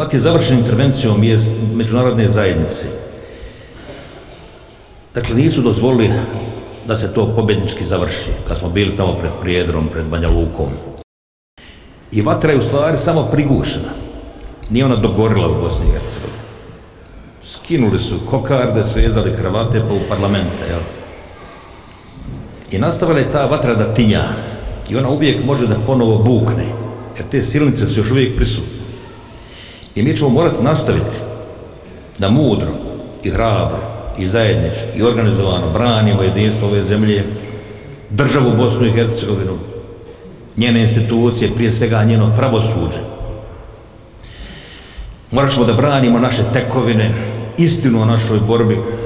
rat je završen intervencijom međunarodne zajednice. Dakle, nisu dozvolili da se to pobjednički završi, kad smo bili tamo pred Prijedrom, pred Banja Lukom. I vatra je u stvari samo prigušena. Nije ona dogorila u Bosni i Hercegovini. Skinuli su kokarde, svezali kravate pa u parlamente, jel? I nastavila je ta vatra da tinja. I ona uvijek može da ponovo bukne, jer te silnice su još uvijek prisutne. I mi ćemo morati nastaviti da mudro i hrabro i zajednički i organizovano branimo jedinstvo ove zemlje, državu Bosnu i Hercegovinu, njene institucije, prije svega njeno pravosuđe. Morat ćemo da branimo naše tekovine, istinu o našoj borbi,